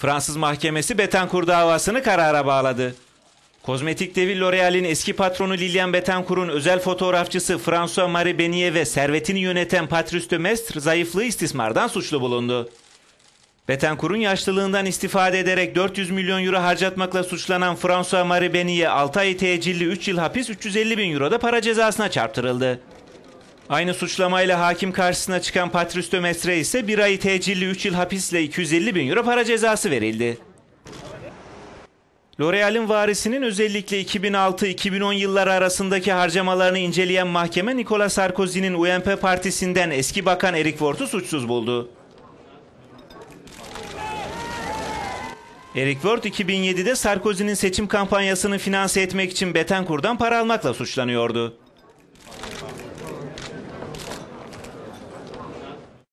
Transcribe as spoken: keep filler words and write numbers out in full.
Fransız mahkemesi Bettencourt davasını karara bağladı. Kozmetik devi L'Oréal'in eski patronu Liliane Bettencourt'un özel fotoğrafçısı François-Marie Bennier ve servetini yöneten Patrice Demestre zayıflığı istismardan suçlu bulundu. Bettencourt'un yaşlılığından istifade ederek dört yüz milyon euro harcatmakla suçlanan François-Marie Bennier altı ay tecilli üç yıl hapis üç yüz elli bin euro da para cezasına çarptırıldı. Aynı suçlamayla hakim karşısına çıkan Patrice Demestre ise bir ay tecilli üç yıl hapisle iki yüz elli bin euro para cezası verildi. L'Oréal'in varisinin özellikle iki bin altı iki bin on yılları arasındaki harcamalarını inceleyen mahkeme Nicolas Sarkozy'nin U M P partisinden eski bakan Eric Woerth'u suçsuz buldu. Eric Woerth iki bin yedide Sarkozy'nin seçim kampanyasını finanse etmek için Bettencourt'dan para almakla suçlanıyordu.